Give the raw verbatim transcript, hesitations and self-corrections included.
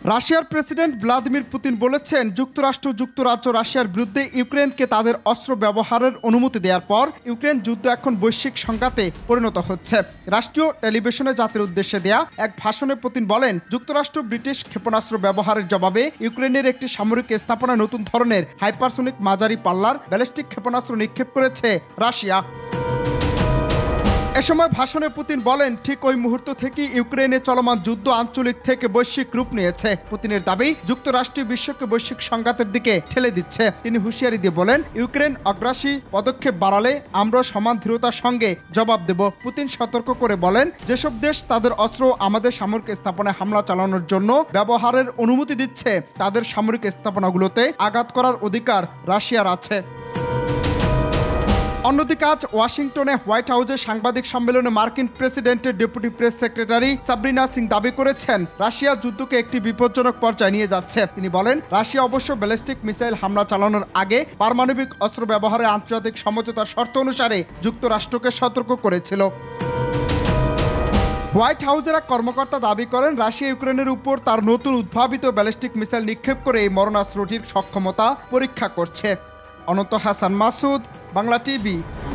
রাশিয়ার president Vladimir Putin বলেছেন, যুক্তরাষ্ট্র যুক্তরাজ্য রাশিয়ার বিরুদ্ধে ইউক্রেনকে তাদের অস্ত্র ব্যবহারের অনুমতি দেওয়ার পর ইউক্রেন যুদ্ধ এখন বৈশ্বিক সংঘাতে পরিণত হচ্ছে। রাষ্ট্রীয় টেলিভিশনে জাতির উদ্দেশ্যে দেয়া এক ভাষণে পুতিন বলেন, যুক্তরাষ্ট্র ব্রিটিশ ক্ষেপণাস্ত্র ব্যবহারের জবাবে ইউক্রেনের একটি সামরিক স্থাপনায় নতুন ধরনের হাইপারসোনিক মাঝারি পাল্লার ব্যালিস্টিক ক্ষেপণাস্ত্র নিক্ষেপ করেছে রাশিয়া। এ সময় ভাষণে পুতিন বলেন, ঠিক ওই মুহূর্ত থেকে ইউক্রেনে চলমান যুদ্ধ আঞ্চলিক থেকে বৈশ্বিক রূপ নিয়েছে। পুতিনের দাবি, যুক্তরাষ্ট্র বিশ্বকে বৈশ্বিক সংঘাতের দিকে ঠেলে দিচ্ছে। তিনি হুঁশিয়ারি দিয়ে বলেন, ইউক্রেন অগ্রাসী পদক্ষেপ বাড়ালে আমরা সমান দৃঢ়তার সঙ্গে জবাব দেব। পুতিন সতর্ক করে বলেন, যেসব দেশ তাদের অস্ত্র আমাদের সামরিক স্থাপনায় হামলা চালানোর জন্য ব্যবহারের অনুমতি দিচ্ছে, তাদের সামরিক স্থাপনাগুলোতে আঘাত করার অধিকার রাশিয়ার আছে। অন্যদিকে আজ ওয়াশিংটনে হোয়াইট হাউসে সাংবাদিক সম্মেলনে মার্কিন প্রেসিডেন্টের deputy press secretary Sabrina Singh দাবি করেছেন, রাশিয়া যুদ্ধকে একটি বিপজ্জনক পর্যায়ে নিয়ে যাচ্ছে। তিনি বলেন, রাশিয়া অবশ্য ব্যালিস্টিক মিসাইল হামলা চালানোর আগে পারমাণবিক অস্ত্র ব্যবহারে আন্তর্জাতিক সমঝোতার শর্ত অনুসারে যুক্তরাষ্ট্রকে সতর্ক করেছিল। হোয়াইট হাউসের এক কর্মকর্তা দাবি করেন, রাশিয়া ইউক্রেনের উপর তার নতুন উদ্ভাবিত ব্যালিস্টিক মিসাইল নিক্ষেপ করে এই মরণাস্ত্রটির সক্ষমতা পরীক্ষা করছে। অনন্ত হাসান মাসুদ, বাংলা টিভি।